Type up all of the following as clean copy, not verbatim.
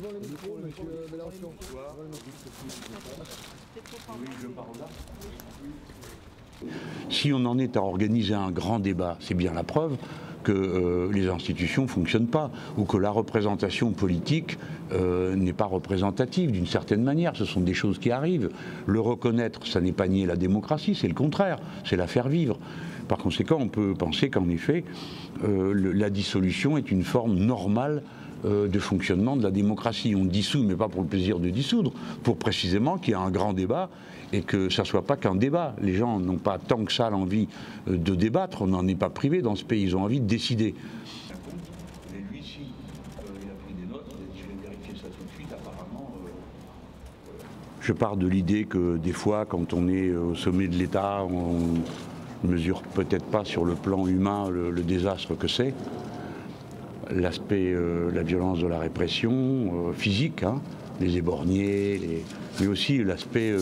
devant le micro, monsieur Mélenchon. Si on en est à organiser un grand débat, c'est bien la preuve que les institutions ne fonctionnent pas, ou que la représentation politique n'est pas représentative d'une certaine manière. Ce sont des choses qui arrivent. Le reconnaître, ça n'est pas nier la démocratie, c'est le contraire, c'est la faire vivre. Par conséquent, on peut penser qu'en effet, la dissolution est une forme normale de fonctionnement de la démocratie. On dissout, mais pas pour le plaisir de dissoudre, pour précisément qu'il y ait un grand débat et que ça ne soit pas qu'un débat. Les gens n'ont pas tant que ça l'envie de débattre, on n'en est pas privé dans ce pays, ils ont envie de décider. Et lui, si il a pris des notes, je vais vérifier ça tout de suite, apparemment. Je pars de l'idée que des fois, quand on est au sommet de l'État, on ne mesure peut-être pas sur le plan humain le désastre que c'est. L'aspect, la violence de la répression physique, hein, les éborgnés, mais aussi l'aspect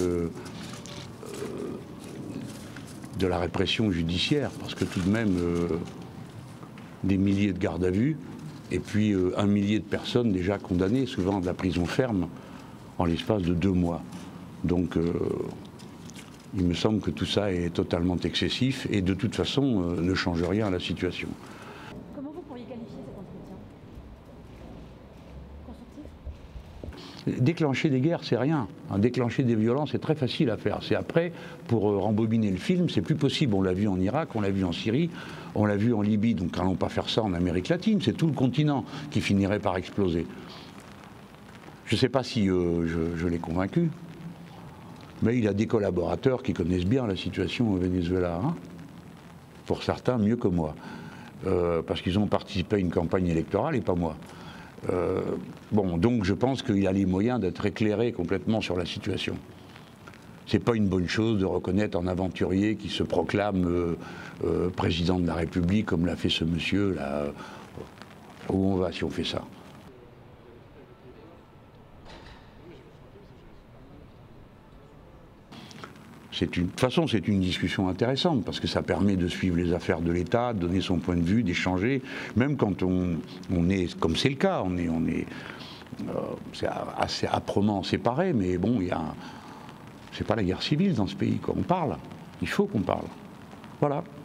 de la répression judiciaire, parce que tout de même, des milliers de gardes à vue, et puis 1 millier de personnes déjà condamnées, souvent de la prison ferme, en l'espace de 2 mois. Donc, il me semble que tout ça est totalement excessif, et de toute façon, ne change rien à la situation. Comment vous pourriez qualifier cet entretien? Constructif? Déclencher des guerres, c'est rien. Déclencher des violences, c'est très facile à faire. C'est après, pour rembobiner le film, c'est plus possible. On l'a vu en Irak, on l'a vu en Syrie, on l'a vu en Libye. Donc allons pas faire ça en Amérique latine. C'est tout le continent qui finirait par exploser. Je ne sais pas si je l'ai convaincu, mais il a des collaborateurs qui connaissent bien la situation au Venezuela. Hein, pour certains, mieux que moi. Parce qu'ils ont participé à une campagne électorale et pas moi. Bon, donc je pense qu'il a les moyens d'être éclairé complètement sur la situation. C'est pas une bonne chose de reconnaître un aventurier qui se proclame président de la République, comme l'a fait ce monsieur là. Où on va si on fait ça? De toute façon, c'est une discussion intéressante, parce que ça permet de suivre les affaires de l'État, de donner son point de vue, d'échanger, même quand on est, comme c'est le cas, c'est assez âprement séparé, mais bon, c'est pas la guerre civile dans ce pays, quoi. On parle, il faut qu'on parle. Voilà.